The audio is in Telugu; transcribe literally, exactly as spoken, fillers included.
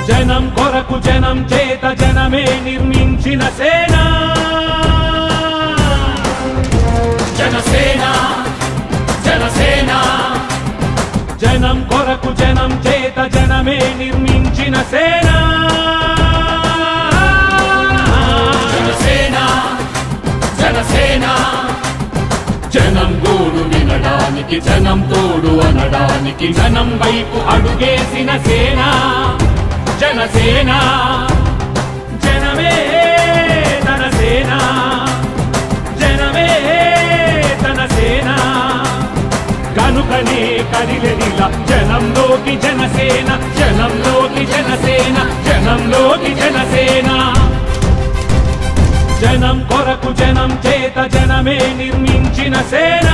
జనం కొరకు జనం చేత జనమే నిర్మించిన సేన జనసేన జనసేన జనం కొరకు జనం చేత జనమే నిర్మించిన సేన జనసేన జనసేన జనం గోడు వినడానికి జనం తోడు అనడానికి జనం వైపు అడుగేసిన సేన జనసేన జనమే తన సేన జనమే తన సేన కనుకనే కదిలెదిలా జనంలోకి జనసేన జనంలోకి జనసేన జనంలోకి జనసేన జనం కొరకు జనం చేత జనమే నిర్మించిన సేన